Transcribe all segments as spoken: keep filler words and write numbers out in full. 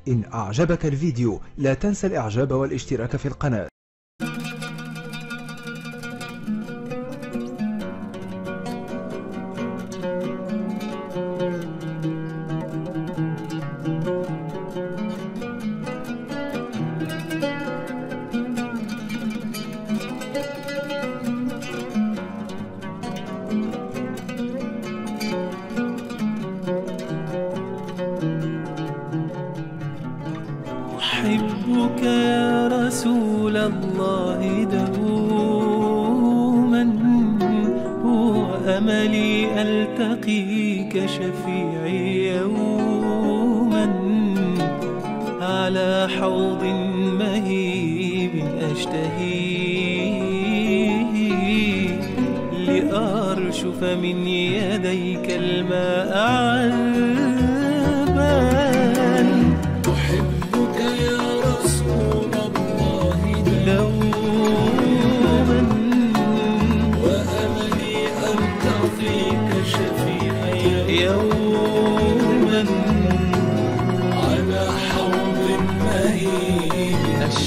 إن أعجبك الفيديو لا تنسى الإعجاب والاشتراك في القناة. أحبك يا رسول الله دوما، هو أملي ألتقيك شفيعي يوما، على حوض مهيب أشتهيه، لأرشف من يديك الماء عذبا. يوما على حوض مهيب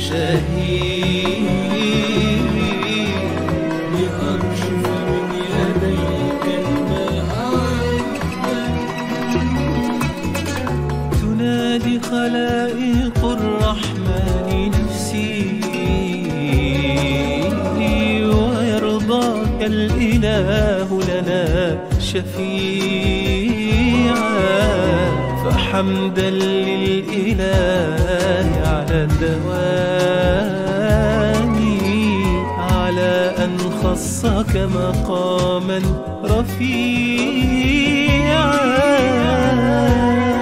الشهيد، لأرشف من يديك الماء عذبا. تنادي خلائق الرحمن نفسي، ويرضاك الإله لنا شفيعا، فحمدا للإله على الدوام، على أن خصك مقاما رفيعا.